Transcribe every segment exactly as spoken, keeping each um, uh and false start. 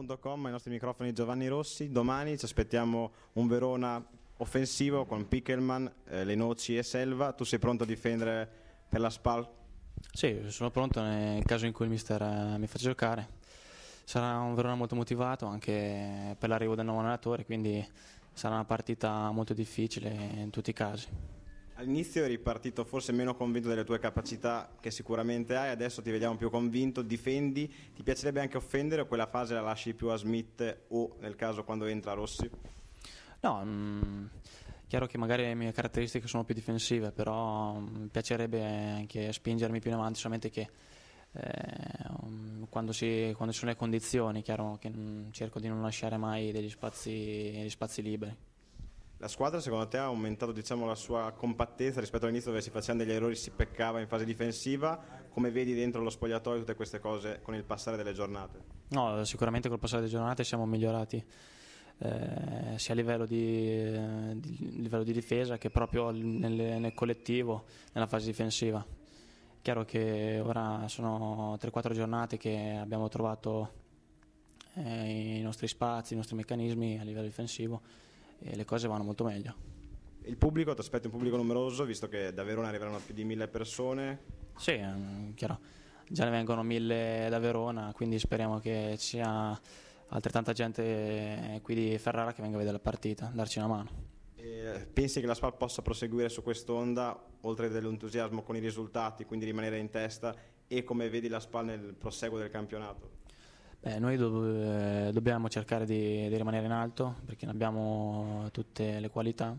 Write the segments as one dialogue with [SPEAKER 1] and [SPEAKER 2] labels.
[SPEAKER 1] punto com, ai nostri microfoni Giovanni Rossi. Domani ci aspettiamo un Verona offensivo con Pickelman, eh, Lenoci e Selva. Tu sei pronto a difendere per la Spal?
[SPEAKER 2] Sì, sono pronto nel caso in cui il mister eh, mi faccia giocare. Sarà un Verona molto motivato anche per l'arrivo del nuovo allenatore, quindi sarà una partita molto difficile in tutti i casi.
[SPEAKER 1] All'inizio eri partito forse meno convinto delle tue capacità, che sicuramente hai, adesso ti vediamo più convinto, difendi. Ti piacerebbe anche offendere o quella fase la lasci più a Smith o nel caso quando entra Rossi?
[SPEAKER 2] No, mh, chiaro che magari le mie caratteristiche sono più difensive, però mi piacerebbe anche spingermi più in avanti, solamente che eh, um, quando, si, quando ci sono le condizioni, chiaro che mh, cerco di non lasciare mai degli spazi, degli spazi liberi.
[SPEAKER 1] La squadra secondo te ha aumentato, diciamo, la sua compattezza rispetto all'inizio dove si facevano degli errori, si peccava in fase difensiva? Come vedi dentro lo spogliatoio tutte queste cose con il passare delle giornate?
[SPEAKER 2] No, sicuramente col passare delle giornate siamo migliorati eh, sia a livello di, di, livello di difesa che proprio nel, nel collettivo, nella fase difensiva. Chiaro che ora sono tre quattro giornate che abbiamo trovato eh, i nostri spazi, i nostri meccanismi a livello difensivo e le cose vanno molto meglio.
[SPEAKER 1] Il pubblico, ti aspetti un pubblico numeroso, visto che da Verona arriveranno più di mille persone?
[SPEAKER 2] Sì, chiaro, già ne vengono mille da Verona, quindi speriamo che ci sia altrettanta gente qui di Ferrara che venga a vedere la partita, darci una mano.
[SPEAKER 1] E pensi che la Spal possa proseguire su quest'onda, oltre dell'entusiasmo con i risultati, quindi rimanere in testa, e come vedi la Spal nel proseguo del campionato?
[SPEAKER 2] Beh, noi do eh, dobbiamo cercare di, di rimanere in alto perché abbiamo tutte le qualità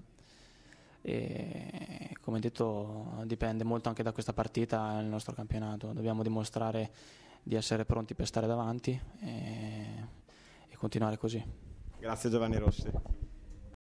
[SPEAKER 2] e, come detto, dipende molto anche da questa partita il nostro campionato. Dobbiamo dimostrare di essere pronti per stare davanti e, e continuare così.
[SPEAKER 1] Grazie Giovanni Rossi.